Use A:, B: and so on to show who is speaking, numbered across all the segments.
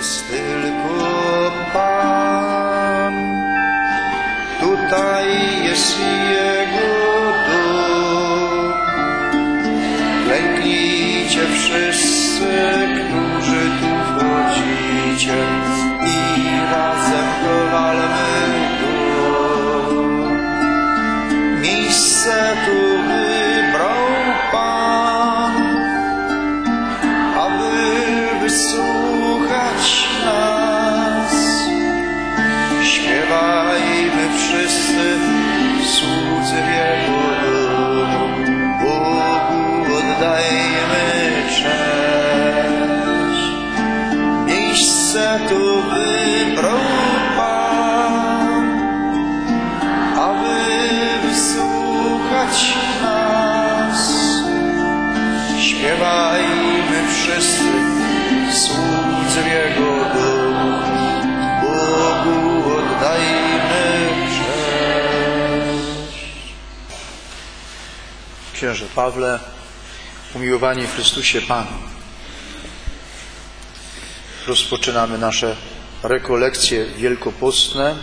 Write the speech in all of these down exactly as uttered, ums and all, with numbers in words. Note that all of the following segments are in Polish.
A: jest tylko Pan. Tutaj jest Jego dom. Lęknijcie wszyscy, którzy tu wchodzicie, i razem chwalmy Go. Miejsce tu wybrał Pan, aby wysłuchać nas. Śpiewajmy wszyscy, słudzy Jego domu, Bogu oddajmy cześć. Miejsce tu wybrał Pan, aby wysłuchać nas. Śpiewajmy wszyscy, słudzy Jego domu, Bogu oddajmy cześć. Księże Pawle, umiłowani w Chrystusie Panu, rozpoczynamy nasze rekolekcje wielkopostne.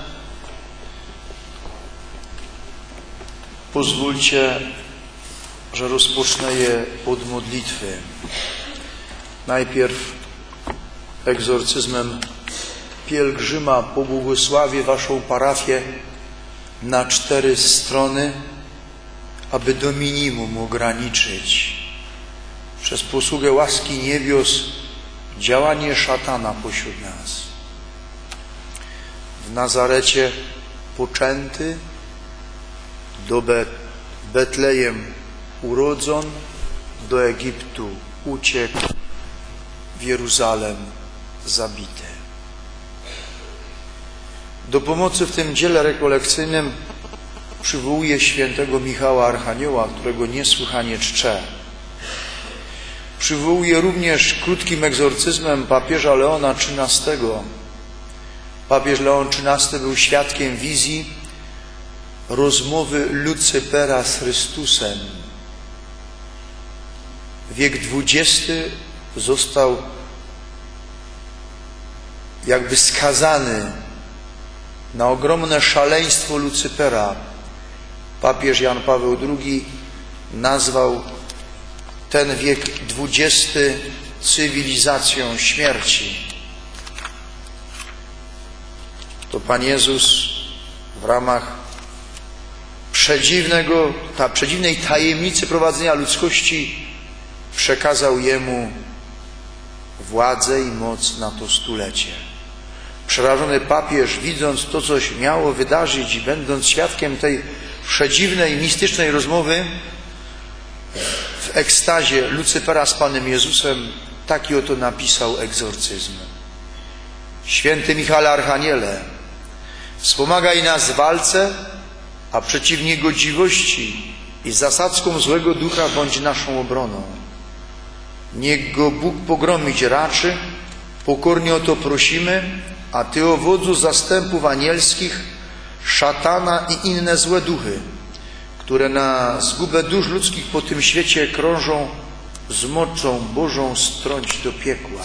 A: Pozwólcie, że rozpocznę je od modlitwy. Najpierw egzorcyzmem pielgrzyma pobłogosławię waszą parafię na cztery strony, aby do minimum ograniczyć przez posługę łaski niebios działanie szatana pośród nas. W Nazarecie poczęty, do Betlejem urodzon, do Egiptu uciekł, w Jeruzalem zabity. Do pomocy w tym dziele rekolekcyjnym przywołuję świętego Michała Archanioła, którego niesłychanie czczę. Przywołuję również krótkim egzorcyzmem papieża Leona trzynastego. Papież Leon trzynasty był świadkiem wizji rozmowy Lucypera z Chrystusem. Wiek dwudziesty został jakby skazany na ogromne szaleństwo Lucypera. Papież Jan Paweł drugi nazwał ten wiek dwudziesty cywilizacją śmierci. To Pan Jezus w ramach przedziwnego, ta przedziwnej tajemnicy prowadzenia ludzkości przekazał jemu władzę i moc na to stulecie. Przerażony papież, widząc to, co się miało wydarzyć i będąc świadkiem tej przedziwnej, mistycznej rozmowy, w ekstazie Lucypera z Panem Jezusem, taki oto napisał egzorcyzm. Święty Michale Archaniele, wspomagaj nas w walce, a przeciw niegodziwości i zasadzkom złego ducha bądź naszą obroną. Niech go Bóg pogromić raczy, pokornie o to prosimy, a Ty, o wodzu zastępów anielskich, szatana i inne złe duchy, które na zgubę dusz ludzkich po tym świecie krążą, z mocą Bożą strąć do piekła.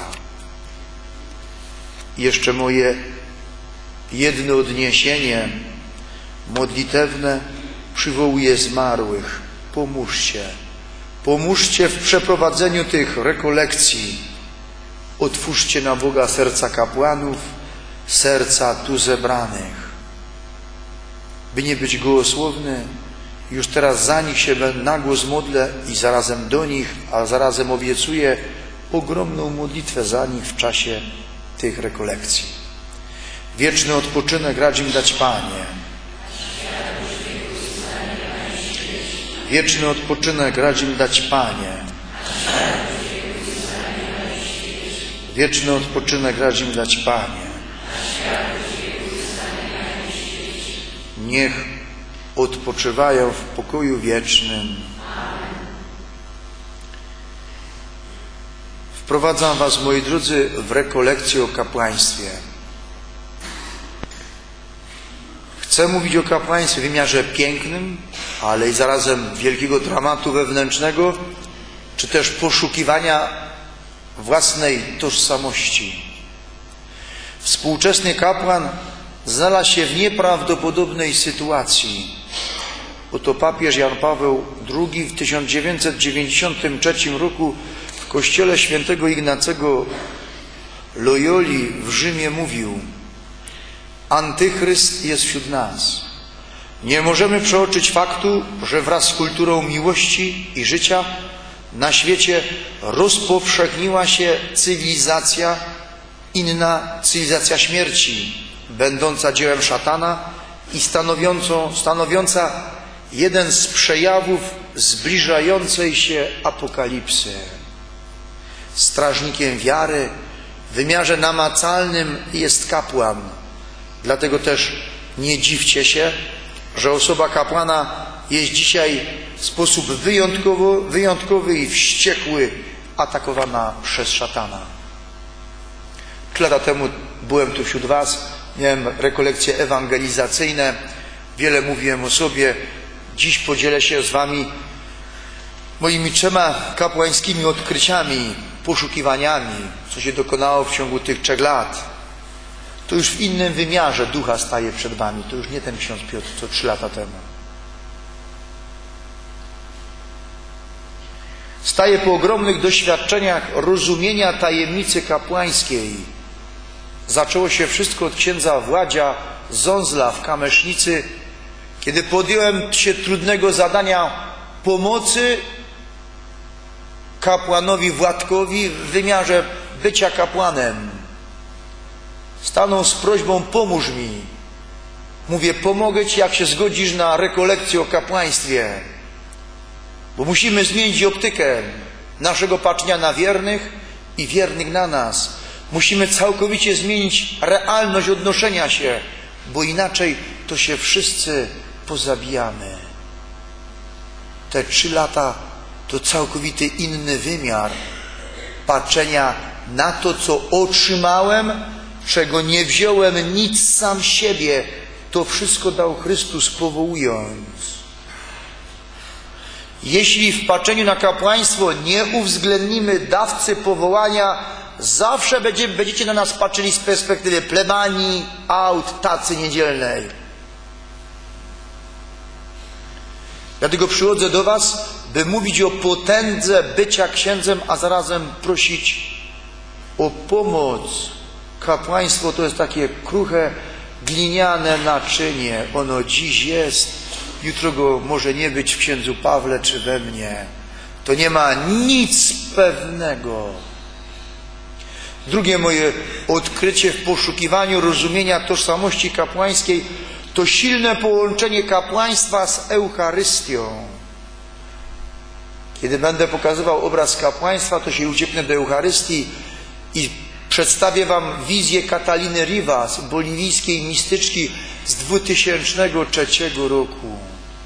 A: I jeszcze moje jedno odniesienie modlitewne przywołuje zmarłych. Pomóżcie. Pomóżcie w przeprowadzeniu tych rekolekcji. Otwórzcie na Boga serca kapłanów, serca tu zebranych. By nie być gołosłowny, już teraz za nich się na głos modlę i zarazem do nich, a zarazem obiecuję ogromną modlitwę za nich w czasie tych rekolekcji. Wieczny odpoczynek racz im dać, Panie. Wieczny odpoczynek racz im dać, Panie. Wieczny odpoczynek racz im dać, Panie. Niech odpoczywają w pokoju wiecznym. Wprowadzam was, moi drodzy, w rekolekcję o kapłaństwie. Chcę mówić o kapłaństwie w wymiarze pięknym, ale i zarazem wielkiego dramatu wewnętrznego, czy też poszukiwania własnej tożsamości. Współczesny kapłan znalazł się w nieprawdopodobnej sytuacji. Oto papież Jan Paweł drugi w tysiąc dziewięćset dziewięćdziesiątym trzecim roku w kościele świętego Ignacego Loyoli w Rzymie mówił: Antychryst jest wśród nas. Nie możemy przeoczyć faktu, że wraz z kulturą miłości i życia na świecie rozpowszechniła się cywilizacja, inna cywilizacja śmierci, będąca dziełem szatana i stanowiącą, stanowiąca jeden z przejawów zbliżającej się apokalipsy. Strażnikiem wiary w wymiarze namacalnym jest kapłan. Dlatego też nie dziwcie się, że osoba kapłana jest dzisiaj w sposób wyjątkowo, wyjątkowy i wściekły atakowana przez szatana. Trzy lata temu byłem tu wśród was, miałem rekolekcje ewangelizacyjne, wiele mówiłem o sobie. Dziś podzielę się z wami moimi trzema kapłańskimi odkryciami, poszukiwaniami, co się dokonało w ciągu tych trzech lat. To już w innym wymiarze ducha staje przed wami. To już nie ten ksiądz Piotr, co trzy lata temu. Staje po ogromnych doświadczeniach rozumienia tajemnicy kapłańskiej. Zaczęło się wszystko od księdza Władzia Zązla w Kamesznicy, kiedy podjąłem się trudnego zadania pomocy kapłanowi Władkowi w wymiarze bycia kapłanem. Stanął z prośbą: pomóż mi. Mówię: pomogę ci, jak się zgodzisz na rekolekcję o kapłaństwie. Bo musimy zmienić optykę naszego patrzenia na wiernych i wiernych na nas. Musimy całkowicie zmienić realność odnoszenia się, bo inaczej to się wszyscy pozabijamy. Te trzy lata to całkowity inny wymiar patrzenia na to, co otrzymałem, czego nie wziąłem nic sam siebie. To wszystko dał Chrystus, powołując. Jeśli w patrzeniu na kapłaństwo nie uwzględnimy dawcy powołania, zawsze będzie, będziecie na nas patrzyli z perspektywy plebanii, aut, tacy niedzielnej. Dlatego przychodzę do was, by mówić o potędze bycia księdzem, a zarazem prosić o pomoc. Kapłaństwo to jest takie kruche, gliniane naczynie. Ono dziś jest, jutro go może nie być w księdzu Pawle czy we mnie. To nie ma nic pewnego. Drugie moje odkrycie w poszukiwaniu rozumienia tożsamości kapłańskiej to silne połączenie kapłaństwa z Eucharystią. Kiedy będę pokazywał obraz kapłaństwa, to się ucieknę do Eucharystii i przedstawię wam wizję Kataliny Rivas, boliwijskiej mistyczki z dwutysięcznego trzeciego roku.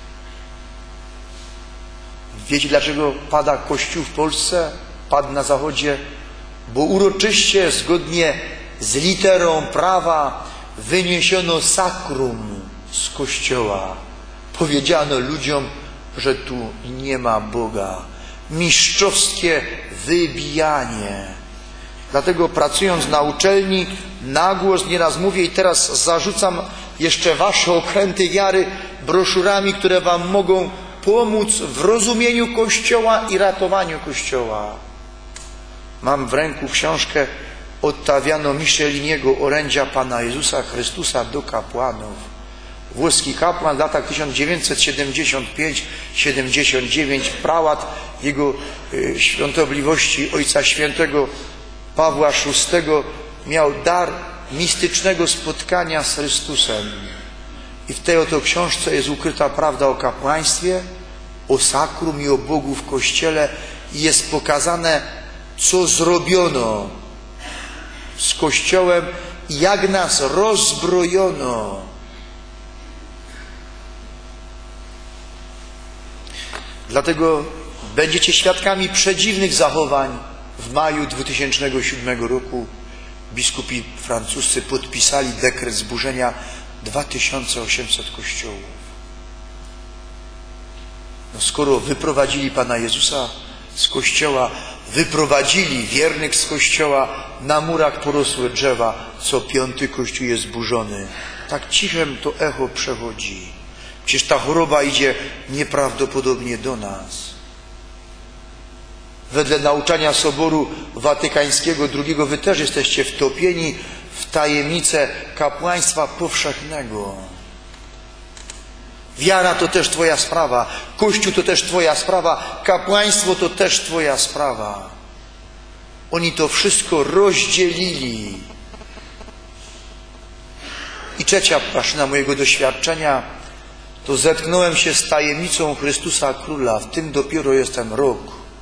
A: Wiecie, dlaczego pada Kościół w Polsce? Padł na Zachodzie? Bo uroczyście, zgodnie z literą prawa, wyniesiono sakrum z Kościoła. Powiedziano ludziom, że tu nie ma Boga. Mistrzowskie wybijanie. Dlatego pracując na uczelni, na głos nieraz mówię i teraz zarzucam jeszcze wasze okręty wiary broszurami, które wam mogą pomóc w rozumieniu Kościoła i ratowaniu Kościoła. Mam w ręku książkę Ottaviano Micheliniego, Orędzia Pana Jezusa Chrystusa do kapłanów. Włoski kapłan w latach tysiąc dziewięćset siedemdziesiąt pięć siedemdziesiąt dziewięć, prałat jego y, świątobliwości Ojca Świętego Pawła szóstego miał dar mistycznego spotkania z Chrystusem. I w tej oto książce jest ukryta prawda o kapłaństwie, o sakrum i o Bogu w Kościele i jest pokazane, co zrobiono z Kościołem i jak nas rozbrojono. Dlatego będziecie świadkami przedziwnych zachowań. W maju dwutysięcznego siódmego roku biskupi francuscy podpisali dekret zburzenia dwa tysiące osiemset kościołów. No skoro wyprowadzili Pana Jezusa z kościoła, wyprowadzili wiernych z kościoła, na murach porosłe drzewa, co piąty kościół jest zburzony. Tak cichem to echo przechodzi. Przecież ta choroba idzie nieprawdopodobnie do nas. Wedle nauczania Soboru Watykańskiego drugiego wy też jesteście wtopieni w tajemnicę kapłaństwa powszechnego. Wiara to też Twoja sprawa, Kościół to też Twoja sprawa, kapłaństwo to też Twoja sprawa. Oni to wszystko rozdzielili. I trzecia maszyna mojego doświadczenia to zetknąłem się z tajemnicą Chrystusa Króla. W tym dopiero jestem rok.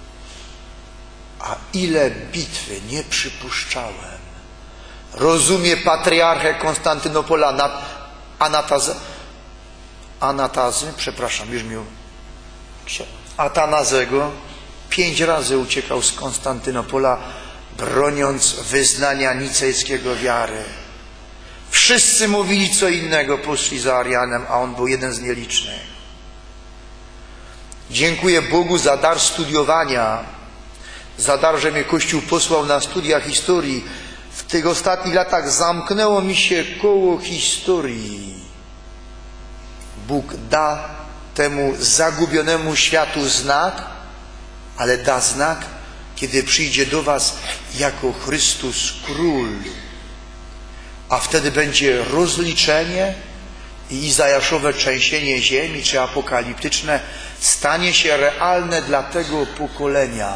A: A ile bitwy nie przypuszczałem. Rozumie patriarchę Konstantynopola Nat Anatazy, Anatazy, przepraszam, już mi Atanazego, pięć razy uciekał z Konstantynopola, broniąc wyznania nicejskiego wiary. Wszyscy mówili co innego, poszli za Arianem, a on był jeden z nielicznych. Dziękuję Bogu za dar studiowania, za dar, że mnie Kościół posłał na studia historii. W tych ostatnich latach zamknęło mi się koło historii. Bóg da temu zagubionemu światu znak, ale da znak, kiedy przyjdzie do was jako Chrystus Król. A wtedy będzie rozliczenie i izajaszowe trzęsienie ziemi, czy apokaliptyczne, stanie się realne dla tego pokolenia.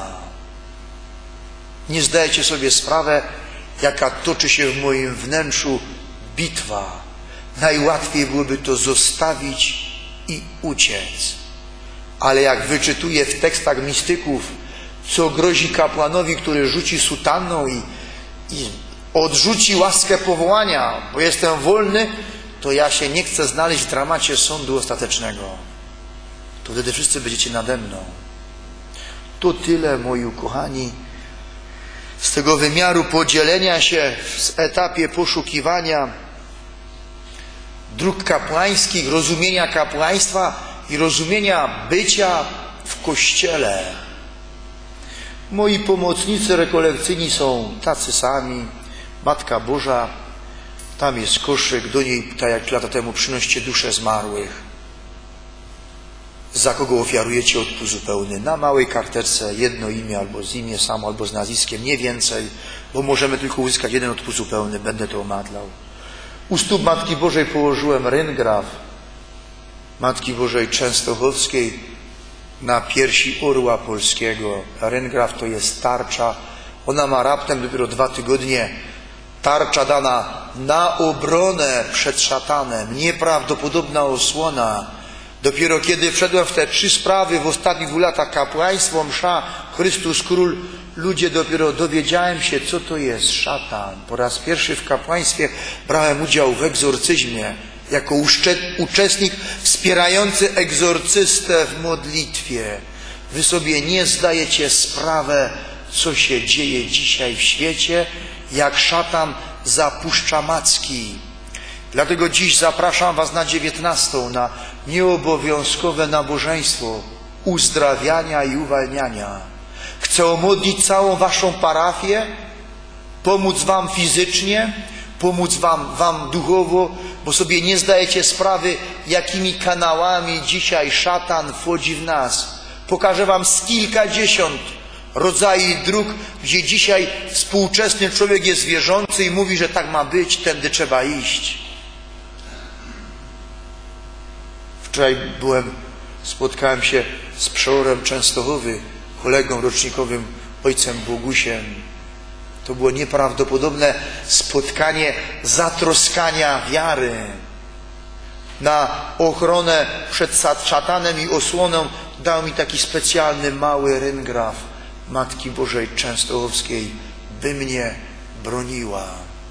A: Nie zdajecie sobie sprawę, jaka toczy się w moim wnętrzu bitwa. Najłatwiej byłoby to zostawić i uciec. Ale jak wyczytuję w tekstach mistyków, co grozi kapłanowi, który rzuci sutanną i, i odrzuci łaskę powołania, bo jestem wolny, to ja się nie chcę znaleźć w dramacie sądu ostatecznego. To wtedy wszyscy będziecie nade mną. To tyle, moi ukochani, z tego wymiaru podzielenia się w etapie poszukiwania dróg kapłańskich, rozumienia kapłaństwa i rozumienia bycia w Kościele. Moi pomocnicy rekolekcyjni są tacy sami. Matka Boża, tam jest koszyk, do niej, tak jak lata temu, przynoście dusze zmarłych. Za kogo ofiarujecie odpust zupełny? Na małej karteczce jedno imię, albo z imię samo, albo z nazwiskiem, nie więcej, bo możemy tylko uzyskać jeden odpust zupełny, będę to omadlał. U stóp Matki Bożej położyłem ryngraf Matki Bożej Częstochowskiej na piersi orła polskiego. Ryngraf to jest tarcza. Ona ma raptem dopiero dwa tygodnie. Tarcza dana na obronę przed szatanem. Nieprawdopodobna osłona. Dopiero kiedy wszedłem w te trzy sprawy w ostatnich dwóch latach, kapłaństwo, msza, Chrystus Król, ludzie, dopiero dowiedziałem się, co to jest szatan. Po raz pierwszy w kapłaństwie brałem udział w egzorcyzmie, jako uczestnik wspierający egzorcystę w modlitwie. Wy sobie nie zdajecie sprawy, co się dzieje dzisiaj w świecie, jak szatan zapuszcza macki. Dlatego dziś zapraszam was na dziewiętnastą, na nieobowiązkowe nabożeństwo uzdrawiania i uwalniania. Chcę omodlić całą waszą parafię, pomóc wam fizycznie, pomóc wam, wam duchowo, bo sobie nie zdajecie sprawy, jakimi kanałami dzisiaj szatan wchodzi w nas. Pokażę wam z kilkadziesiąt rodzajów dróg, gdzie dzisiaj współczesny człowiek jest wierzący i mówi, że tak ma być, tędy trzeba iść. Wczoraj byłem, spotkałem się z przeorem Częstochowy, kolegą rocznikowym, ojcem Bogusiem. To było nieprawdopodobne spotkanie zatroskania wiary. Na ochronę przed szatanem i osłoną dał mi taki specjalny mały ryngraf Matki Bożej Częstochowskiej, by mnie broniła.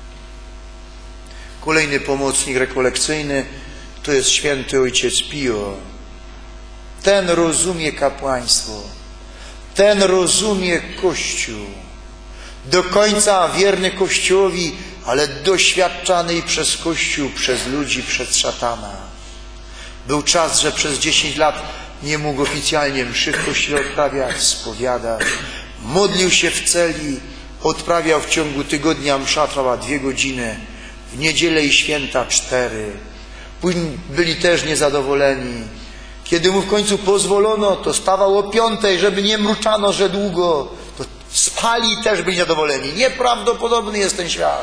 A: Kolejny pomocnik rekolekcyjny to jest święty ojciec Pio. Ten rozumie kapłaństwo. Ten rozumie Kościół. Do końca wierny Kościołowi, ale doświadczany przez Kościół, przez ludzi, przez szatana. Był czas, że przez dziesięć lat nie mógł oficjalnie mszy w kościele odprawiać, spowiadać. Modlił się w celi, odprawiał w ciągu tygodnia msza, trwała dwie godziny, w niedzielę i święta cztery. Później byli też niezadowoleni. Kiedy mu w końcu pozwolono, to stawał o piątej, żeby nie mruczano, że długo. To spali i też byli zadowoleni. Nieprawdopodobny jest ten świat.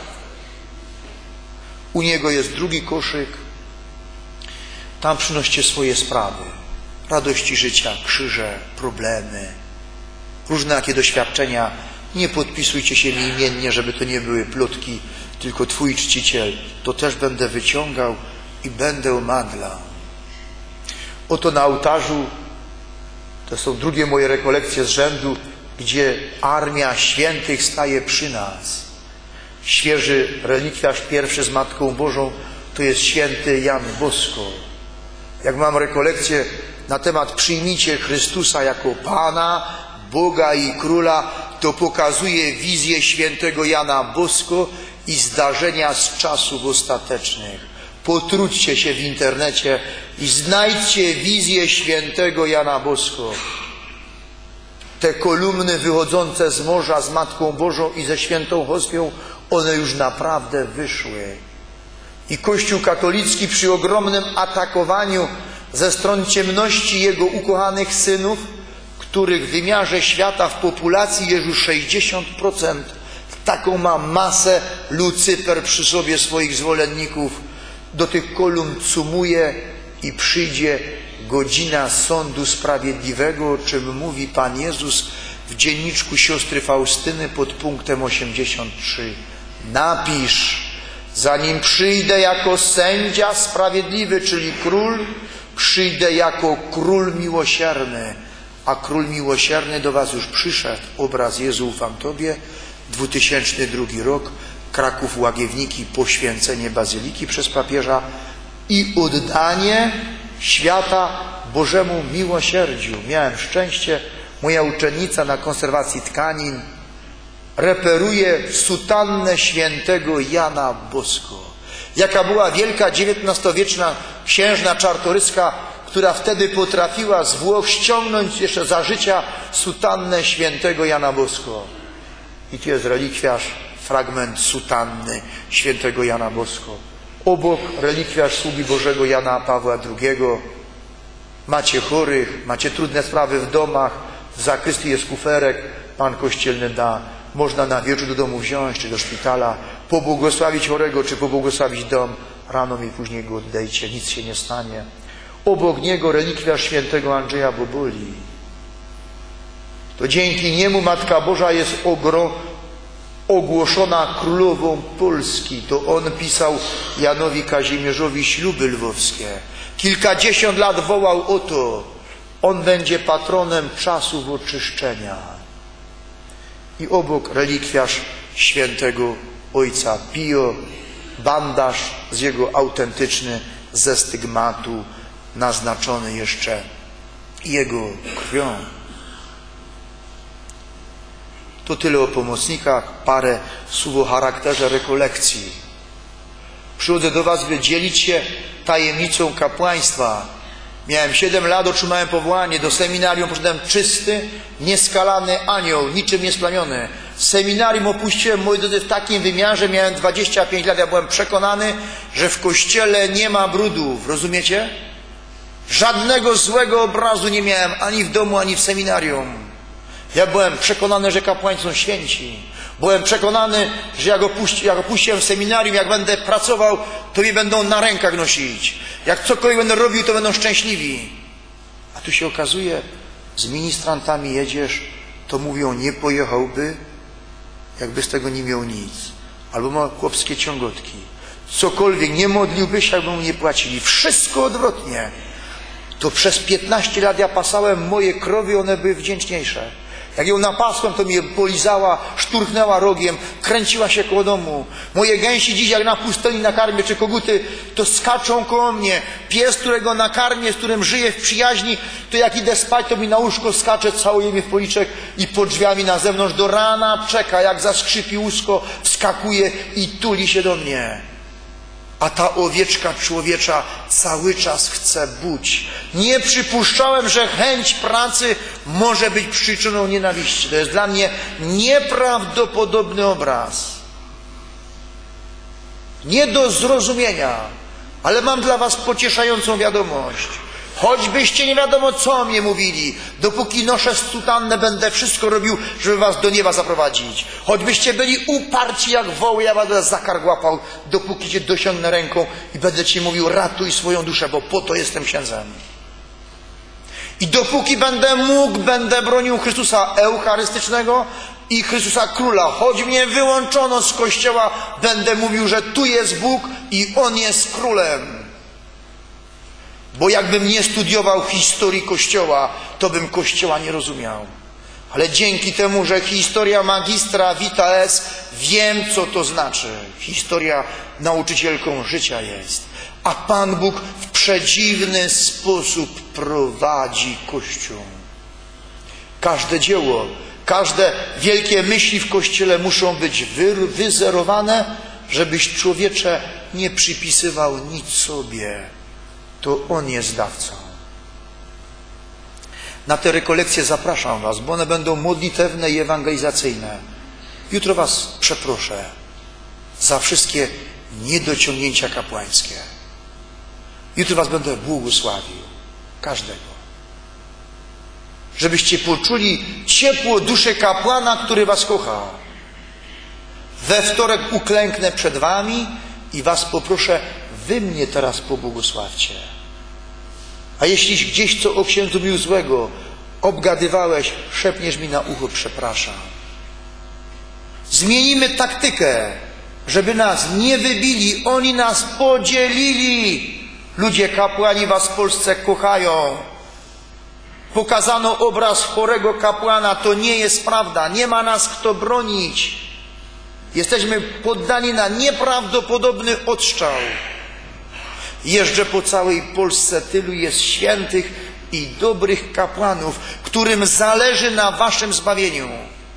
A: U niego jest drugi koszyk. Tam przynoście swoje sprawy. Radości życia, krzyże, problemy, różne jakie doświadczenia. Nie podpisujcie się mi imiennie, żeby to nie były plotki, tylko Twój czciciel. To też będę wyciągał i będę madlał. Oto na ołtarzu, to są drugie moje rekolekcje z rzędu, gdzie armia świętych staje przy nas. Świeży relikwiarz pierwszy z Matką Bożą to jest święty Jan Bosko. Jak mam rekolekcję na temat przyjmijcie Chrystusa jako Pana, Boga i Króla, to pokazuje wizję świętego Jana Bosko i zdarzenia z czasów ostatecznych. Potrudźcie się w internecie i znajdźcie wizję świętego Jana Bosko. Te kolumny wychodzące z morza z Matką Bożą i ze świętą hostią, one już naprawdę wyszły. I Kościół katolicki przy ogromnym atakowaniu ze stron ciemności jego ukochanych synów, których w wymiarze świata w populacji jest już sześćdziesiąt procent, taką ma masę Lucyper przy sobie swoich zwolenników, do tych kolumn cumuje i przyjdzie godzina sądu sprawiedliwego, o czym mówi Pan Jezus w dzienniczku siostry Faustyny pod punktem osiemdziesiąt trzy. Napisz, zanim przyjdę jako sędzia sprawiedliwy, czyli król, przyjdę jako król miłosierny, a król miłosierny do was już przyszedł. Obraz Jezu, ufam Tobie, dwutysięczny drugi rok, Kraków Łagiewniki, poświęcenie bazyliki przez papieża i oddanie świata Bożemu miłosierdziu. Miałem szczęście, moja uczennica na konserwacji tkanin reperuje sutannę świętego Jana Bosko. Jaka była wielka dziewiętnastowieczna księżna Czartoryska, która wtedy potrafiła z Włoch ściągnąć jeszcze za życia sutannę świętego Jana Bosko. I tu jest relikwiarz, fragment sutanny świętego Jana Bosko. Obok relikwiarz sługi Bożego Jana Pawła drugiego. Macie chorych, macie trudne sprawy w domach, w zakrystii jest kuferek, Pan kościelny da. Można na wieczór do domu wziąć, czy do szpitala, pobłogosławić chorego, czy pobłogosławić dom. Rano i później go oddejcie, nic się nie stanie. Obok niego relikwiarz świętego Andrzeja Boboli. To dzięki niemu Matka Boża jest ogro, ogłoszona królową Polski. To on pisał Janowi Kazimierzowi śluby lwowskie. Kilkadziesiąt lat wołał o to. On będzie patronem czasów oczyszczenia. I obok relikwiarz świętego ojca Pio, bandaż z jego autentyczny ze stygmatu, naznaczony jeszcze jego krwią. To tyle o pomocnikach, parę słów o charakterze rekolekcji. Przychodzę do was, by dzielić się tajemnicą kapłaństwa. Miałem siedem lat, otrzymałem powołanie. Do seminarium poszedłem czysty, nieskalany anioł, niczym niesplamiony. Seminarium opuściłem, moi drodzy, w takim wymiarze, miałem dwadzieścia pięć lat, ja byłem przekonany, że w kościele nie ma brudów. Rozumiecie? Żadnego złego obrazu nie miałem ani w domu, ani w seminarium. Ja byłem przekonany, że kapłani są święci. Byłem przekonany, że jak, opuści, jak opuściłem seminarium, jak będę pracował, to mnie będą na rękach nosić. Jak cokolwiek będę robił, to będą szczęśliwi. A tu się okazuje, z ministrantami jedziesz, to mówią, nie pojechałby, jakby z tego nie miał nic. Albo ma chłopskie ciągotki. Cokolwiek, nie modliłby się, jakby mu nie płacili. Wszystko odwrotnie. To przez piętnaście lat ja pasałem moje krowy, one były wdzięczniejsze. Jak ją napasłem, to mnie polizała, szturchnęła rogiem, kręciła się koło domu. Moje gęsi dziś, jak na pustyni nakarmię, czy koguty, to skaczą koło mnie. Pies, którego nakarmię, z którym żyję w przyjaźni, to jak idę spać, to mi na łóżko skacze, całuje mnie w policzek i pod drzwiami na zewnątrz do rana czeka, jak zaskrzypi łóżko, wskakuje i tuli się do mnie. a ta owieczka człowiecza cały czas chce buć. Nie przypuszczałem, że chęć pracy może być przyczyną nienawiści. To jest dla mnie nieprawdopodobny obraz. Nie do zrozumienia, ale mam dla was pocieszającą wiadomość. Choćbyście nie wiadomo co mnie mówili, dopóki noszę sutannę, będę wszystko robił, żeby was do nieba zaprowadzić. Choćbyście byli uparci jak woły, ja będę za kark łapał, dopóki cię dosiągnę ręką i będę ci mówił: ratuj swoją duszę, bo po to jestem księdzem. I dopóki będę mógł, będę bronił Chrystusa eucharystycznego i Chrystusa Króla. Choć mnie wyłączono z Kościoła, będę mówił, że tu jest Bóg i On jest Królem. Bo jakbym nie studiował historii Kościoła, to bym Kościoła nie rozumiał. Ale dzięki temu, że historia magistra vita est, wiem, co to znaczy. Historia nauczycielką życia jest. A Pan Bóg w przedziwny sposób prowadzi Kościół. Każde dzieło, każde wielkie myśli w Kościele muszą być wy, wyzerowane, żebyś, człowiecze, nie przypisywał nic sobie. To On jest dawcą. Na te rekolekcje zapraszam was, bo one będą modlitewne i ewangelizacyjne. Jutro was przeproszę za wszystkie niedociągnięcia kapłańskie. Jutro was będę błogosławił. Każdego. Żebyście poczuli ciepło duszy kapłana, który was kocha. We wtorek uklęknę przed wami i was poproszę: wy mnie teraz pobłogosławcie. A jeśli gdzieś co o księdzu mówił złego, obgadywałeś, szepniesz mi na ucho: przepraszam. Zmienimy taktykę, żeby nas nie wybili, oni nas podzielili. Ludzie kapłani was w Polsce kochają. Pokazano obraz chorego kapłana, to nie jest prawda, nie ma nas kto bronić. Jesteśmy poddani na nieprawdopodobny odstrzał. Jeżdżę po całej Polsce, tylu jest świętych i dobrych kapłanów, którym zależy na waszym zbawieniu.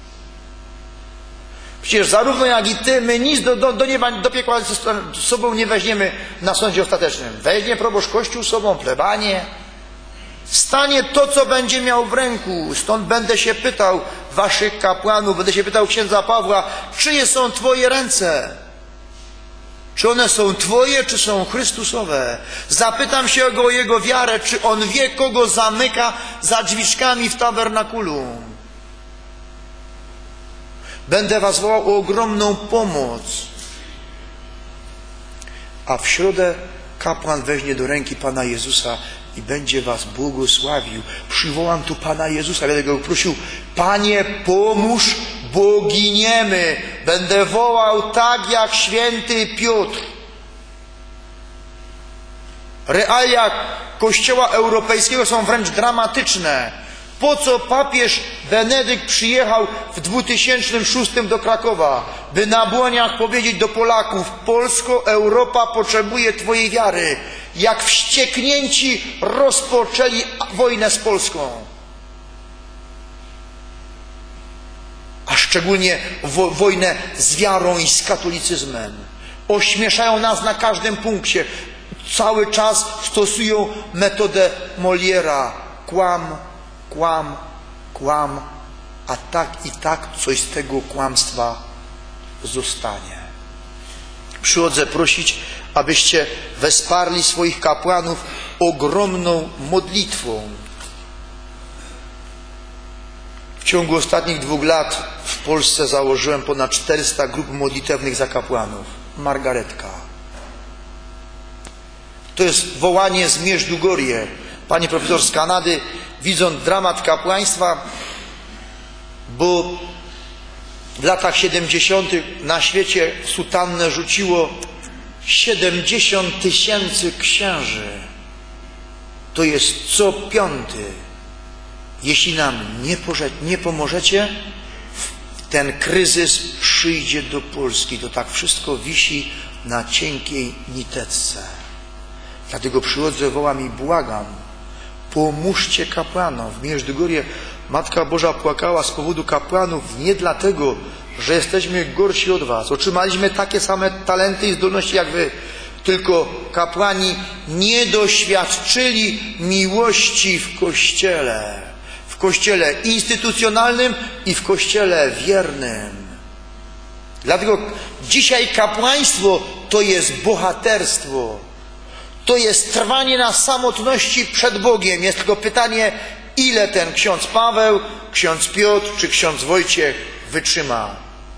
A: Przecież zarówno jak i ty, my nic do, do, do nieba, do piekła z sobą nie weźmiemy na sądzie ostatecznym. Weźmie proboszcz Kościół sobą, plebanie. Stanie to, co będzie miał w ręku. Stąd będę się pytał waszych kapłanów, będę się pytał księdza Pawła: czyje są twoje ręce? Czy one są twoje, czy są Chrystusowe? Zapytam się go o jego wiarę, czy on wie, kogo zamyka za drzwiczkami w tabernakulum. Będę was wołał o ogromną pomoc. A w środę kapłan weźmie do ręki Pana Jezusa i będzie was błogosławił. Przywołam tu Pana Jezusa, będę go prosił: Panie, pomóż, bo giniemy. Będę wołał tak jak święty Piotr. Realia Kościoła Europejskiego są wręcz dramatyczne. Po co papież Benedykt przyjechał w dwa tysiące szóstym do Krakowa? By na błoniach powiedzieć do Polaków: Polsko, Europa potrzebuje twojej wiary. Jak wścieknięci rozpoczęli wojnę z Polską. A szczególnie wo wojnę z wiarą i z katolicyzmem. Ośmieszają nas na każdym punkcie. Cały czas stosują metodę Moliera. Kłam, kłam, kłam, a tak i tak coś z tego kłamstwa zostanie. Przychodzę prosić, abyście wesparli swoich kapłanów ogromną modlitwą. W ciągu ostatnich dwóch lat w Polsce założyłem ponad czterysta grup modlitewnych za kapłanów. Margaretka. To jest wołanie z Mierzdugorje. Pani profesor z Kanady, widząc dramat kapłaństwa, bo w latach siedemdziesiątych na świecie sutannę rzuciło siedemdziesiąt tysięcy księży. To jest co piąty. Jeśli nam nie, nie pomożecie, ten kryzys przyjdzie do Polski. To tak wszystko wisi na cienkiej niteczce. Dlatego przychodzę, wołam i błagam: pomóżcie kapłanom. W Mierzdugorje Matka Boża płakała z powodu kapłanów nie dlatego, że jesteśmy gorsi od was. Otrzymaliśmy takie same talenty i zdolności jak wy. tylko kapłani nie doświadczyli miłości w Kościele. W Kościele instytucjonalnym i w Kościele wiernym. Dlatego dzisiaj kapłaństwo to jest bohaterstwo. To jest trwanie na samotności przed Bogiem. Jest tylko pytanie, ile ten ksiądz Paweł, ksiądz Piotr czy ksiądz Wojciech wytrzyma.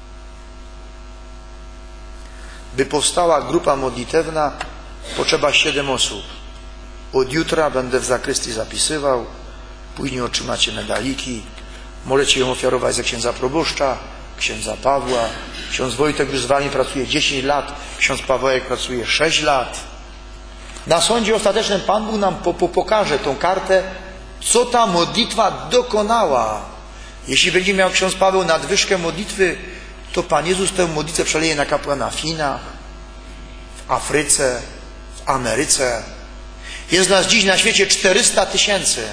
A: By powstała grupa modlitewna, potrzeba siedem osób. Od jutra będę w zakrystii zapisywał, później otrzymacie medaliki. Możecie ją ofiarować za księdza proboszcza, księdza Pawła. Ksiądz Wojtek już z wami pracuje dziesięć lat, ksiądz Pawełek pracuje sześć lat. Na sądzie ostatecznym Pan Bóg nam po, po, pokaże tą kartę, co ta modlitwa dokonała. Jeśli będzie miał ksiądz Paweł nadwyżkę modlitwy, to Pan Jezus tę modlitwę przeleje na kapłana w Chinach, w Afryce, w Ameryce. Jest nas dziś na świecie czterysta tysięcy.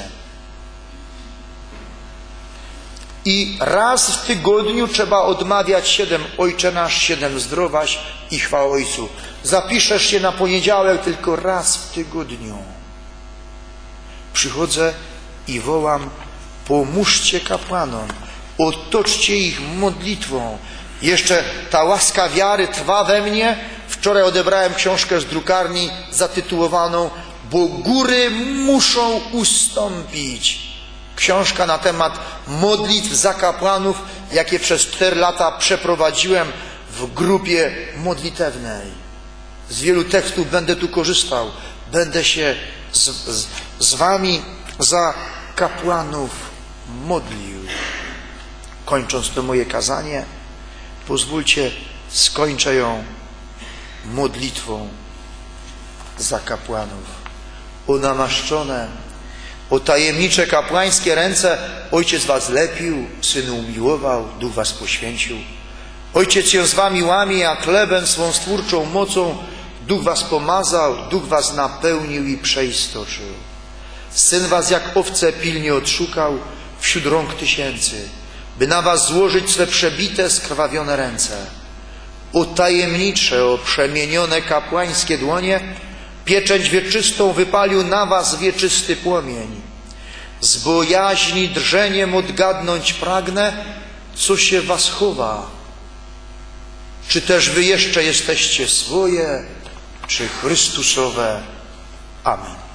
A: I raz w tygodniu trzeba odmawiać siedem Ojcze Nasz, siedem Zdrowaś i chwała Ojcu. Zapiszesz się na poniedziałek tylko raz w tygodniu. Przychodzę i wołam, pomóżcie kapłanom, otoczcie ich modlitwą. Jeszcze ta łaska wiary trwa we mnie. Wczoraj odebrałem książkę z drukarni zatytułowaną Bo góry muszą ustąpić. Książka na temat modlitw za kapłanów, jakie przez cztery lata przeprowadziłem w grupie modlitewnej. Z wielu tekstów będę tu korzystał. Będę się z, z, z wami za kapłanów modlił. Kończąc to moje kazanie, pozwólcie, skończę ją modlitwą za kapłanów. O namaszczone, o tajemnicze kapłańskie ręce Ojciec was lepił, Syn umiłował, Duch was poświęcił. Ojciec się z wami łamie, a chlebem swą stwórczą mocą Duch was pomazał, Duch was napełnił i przeistoczył. Syn was jak owce pilnie odszukał wśród rąk tysięcy, by na was złożyć swe przebite, skrwawione ręce. O tajemnicze, o przemienione kapłańskie dłonie pieczęć wieczystą wypalił na was wieczysty płomień. Z bojaźni drżeniem odgadnąć pragnę, co się was chowa. Czy też wy jeszcze jesteście swoje, czy Chrystusowe? Amen.